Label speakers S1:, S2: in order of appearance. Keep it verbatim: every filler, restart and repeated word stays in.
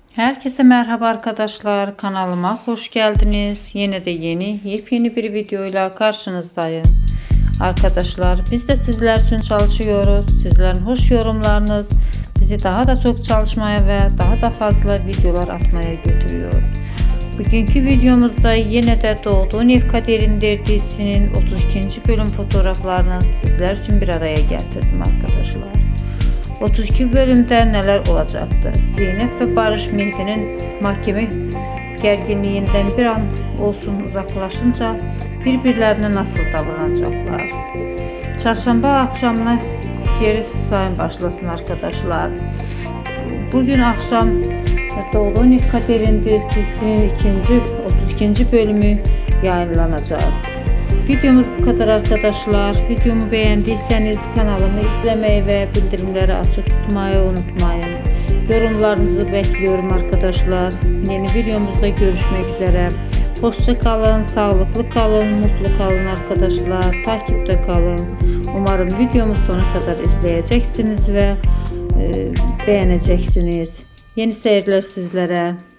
S1: Herkese merhaba arkadaşlar, kanalıma hoş geldiniz. Yine de yeni yepyeni bir videoyla karşınızdayım. Arkadaşlar biz de sizler için çalışıyoruz. Sizlerin hoş yorumlarınız bizi daha da çok çalışmaya ve daha da fazla videolar atmaya götürüyor. Bugünkü videomuzda yine de Doğduğun Ev Kaderindir dizisinin otuz ikinci bölüm fotoğraflarını sizler için bir araya getirdim arkadaşlar. otuz iki bölümde neler olacaktı? Zeynep ve Barış Mehdi'nin mahkeme gerginliğinden bir an olsun uzaklaşınca birbirlerine nasıl davranacaklar? Çarşamba akşamına geri sayım başlasın arkadaşlar. Bugün akşam Doğduğun Ev Kaderindir dizisinin ikinci otuz ikinci bölümü yayınlanacak. Videomuz bu kadar arkadaşlar. Videomu beğendiyseniz kanalımı izlemeyi ve bildirimleri açık tutmayı unutmayın. Yorumlarınızı bekliyorum arkadaşlar. Yeni videomuzda görüşmek üzere. Hoşça kalın, sağlıklı kalın, mutlu kalın arkadaşlar. Takipte kalın. Umarım videomu sonuna kadar izleyeceksiniz ve e, beğeneceksiniz. Yeni seyirler sizlere.